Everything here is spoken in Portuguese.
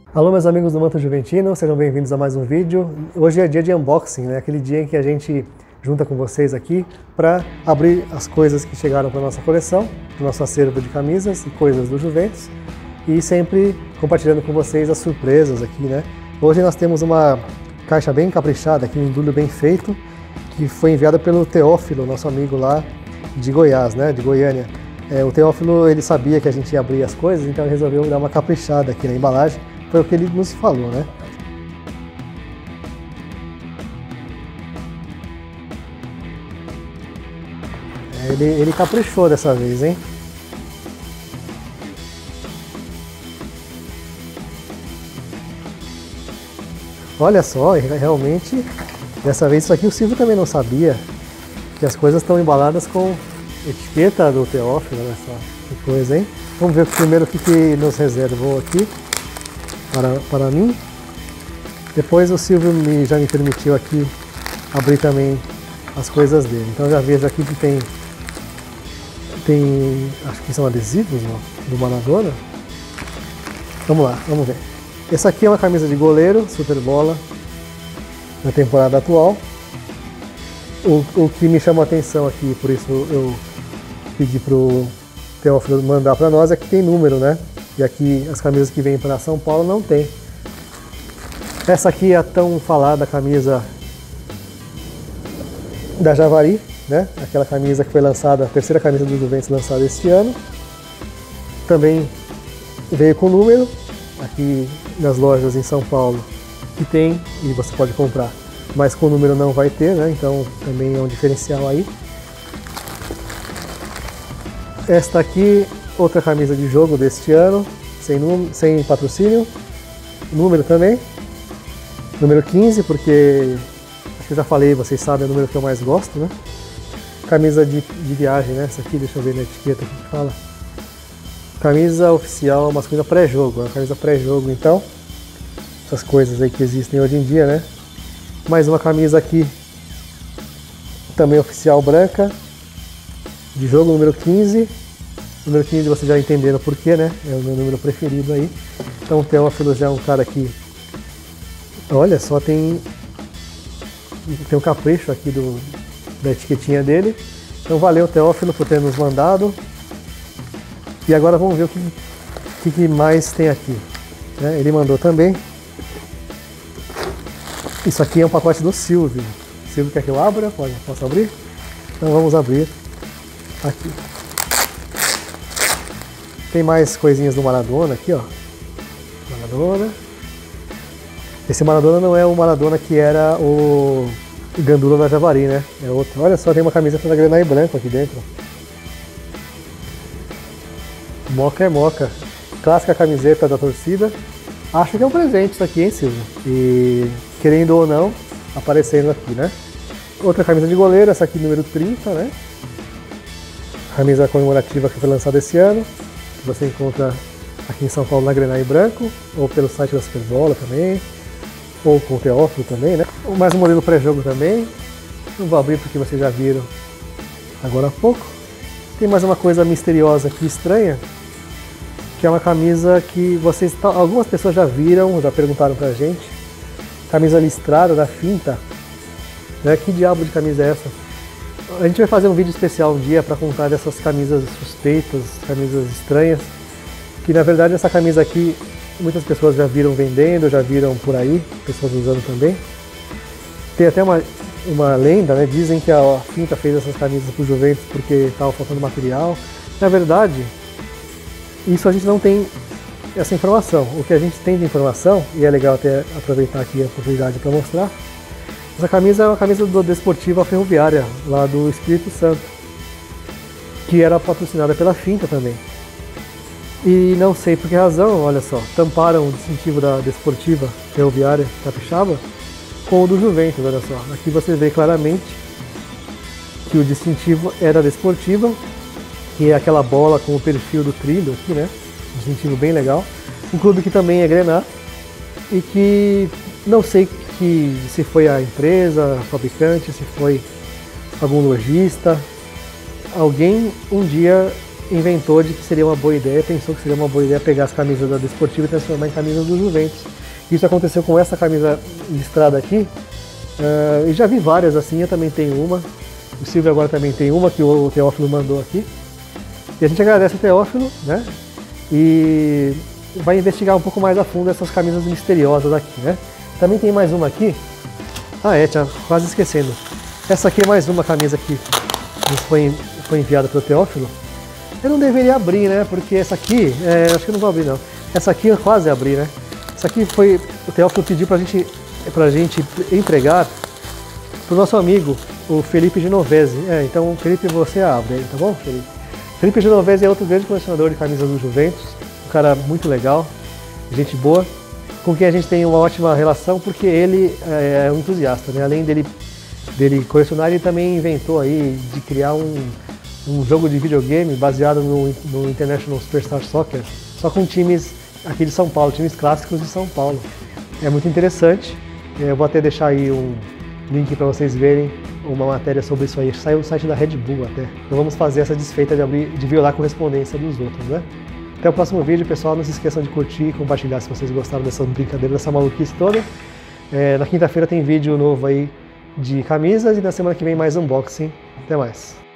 Alô, meus amigos do Manto Juventino, sejam bem-vindos a mais um vídeo. Hoje é dia de unboxing, né? Aquele dia em que a gente junta com vocês aqui para abrir as coisas que chegaram para nossa coleção, do nosso acervo de camisas e coisas do Juventus, e sempre compartilhando com vocês as surpresas aqui, né? Hoje nós temos uma caixa bem caprichada, aqui um embrulho bem feito, que foi enviada pelo Teófilo, nosso amigo lá de Goiás, né? De Goiânia. O Teófilo, ele sabia que a gente ia abrir as coisas, então ele resolveu dar uma caprichada aqui na embalagem. Foi o que ele nos falou, né? Ele caprichou dessa vez, hein? Olha só, realmente, dessa vez isso aqui o Silvio também não sabia, que as coisas estão embaladas com etiqueta do Teófilo, olha só, que coisa, hein? Vamos ver primeiro o que nos reservou aqui para mim. Depois o Silvio já me permitiu aqui abrir também as coisas dele. Então já vejo aqui que tem acho que são adesivos, ó, do Maradona. Vamos lá, vamos ver. Essa aqui é uma camisa de goleiro, Super Bola, na temporada atual. O que me chamou a atenção aqui, por isso eu pedi pro Teófilo mandar para nós, é que tem número, né? E aqui as camisas que vêm para São Paulo não tem. Essa aqui é a tão falada camisa da Javari, né? Aquela camisa que foi lançada, a terceira camisa do Juventus lançada este ano. Também veio com número, aqui nas lojas em São Paulo que tem e você pode comprar. Mas com número não vai ter, né? Então também é um diferencial aí. Esta aqui, outra camisa de jogo deste ano, sem patrocínio, número também, número 15, porque acho que eu já falei, vocês sabem, é o número que eu mais gosto, né? Camisa de viagem, né? Essa aqui, deixa eu ver na etiqueta que fala. Camisa oficial masculina pré-jogo, a camisa pré-jogo, então, essas coisas aí que existem hoje em dia, né? Mais uma camisa aqui, também oficial branca, de jogo número 15. Número 15 vocês já entenderam por quê, né? É o meu número preferido aí. Então o Teófilo já é um cara que... Olha só, tem um capricho aqui da etiquetinha dele. Então valeu, Teófilo, por ter nos mandado. E agora vamos ver o que mais tem aqui, né? Ele mandou também. Isso aqui é um pacote do Silvio. Silvio quer que eu abra? Posso abrir? Então vamos abrir aqui. Tem mais coisinhas do Maradona aqui, ó. Maradona. Esse Maradona não é o Maradona que era o Gandula da Javari, né? É outro. Olha só, tem uma camiseta da Grenai branco aqui dentro. Moca é moca. Clássica camiseta da torcida. Acho que é um presente isso aqui, hein, Silvio? E querendo ou não, aparecendo aqui, né? Outra camisa de goleiro, essa aqui número 30, né? Camisa comemorativa que foi lançada esse ano. Que você encontra aqui em São Paulo na Grenai branco, ou pelo site da Super Bola também, ou com o Teófilo também, né? Mais um modelo pré-jogo também. Não vou abrir porque vocês já viram agora há pouco. Tem mais uma coisa misteriosa aqui, estranha, que é uma camisa que algumas pessoas já viram, já perguntaram pra gente. Camisa listrada da Finta. Né? Que diabo de camisa é essa? A gente vai fazer um vídeo especial um dia para contar dessas camisas suspeitas, camisas estranhas. Que na verdade essa camisa aqui, muitas pessoas já viram vendendo, já viram por aí, pessoas usando também. Tem até uma lenda, né? Dizem que a Finta fez essas camisas para o Juventus porque estava faltando material. Na verdade, isso a gente não tem essa informação. O que a gente tem de informação, e é legal até aproveitar aqui a oportunidade para mostrar, essa camisa é uma camisa do Desportiva Ferroviária, lá do Espírito Santo, que era patrocinada pela Finta também. E não sei por que razão, olha só, tamparam o distintivo da Desportiva Ferroviária Capixaba com o do Juventus, olha só. Aqui você vê claramente que o distintivo era Desportiva, que é aquela bola com o perfil do trilho aqui, né? Um distintivo bem legal. Um clube que também é Grenat e que não sei se foi a empresa, a fabricante, se foi algum lojista. Alguém um dia inventou de que seria uma boa ideia, pensou que seria uma boa ideia pegar as camisas da Desportiva e transformar em camisas do Juventus. Isso aconteceu com essa camisa listrada aqui, e já vi várias assim, eu também tenho uma, o Silvio agora também tem uma que o Teófilo mandou aqui. E a gente agradece o Teófilo, né? E vai investigar um pouco mais a fundo essas camisas misteriosas aqui, né? Também tem mais uma aqui. Tinha quase esquecendo. Essa aqui é mais uma camisa que foi enviada pelo Teófilo. Eu não deveria abrir, né? Porque essa aqui, acho que eu não vou abrir não. Essa aqui eu quase abri, né? Essa aqui o Teófilo pediu pra gente entregar pro nosso amigo, o Felipe Genovese. Então, Felipe, você abre aí, tá bom, Felipe? Felipe Genovese é outro grande colecionador de camisas do Juventus, um cara muito legal, gente boa, com quem a gente tem uma ótima relação, porque ele é um entusiasta, né? Além dele colecionar, ele também inventou aí de criar um jogo de videogame baseado no International Superstar Soccer, só com times aqui de São Paulo, times clássicos de São Paulo. É muito interessante, eu vou até deixar aí um link para vocês verem uma matéria sobre isso aí, saiu no site da Red Bull até. Então vamos fazer essa desfeita de violar a correspondência dos outros, né? Até o próximo vídeo, pessoal, não se esqueçam de curtir e compartilhar se vocês gostaram dessa brincadeira, dessa maluquice toda. Na quinta-feira tem vídeo novo aí de camisas e na semana que vem mais unboxing. Até mais!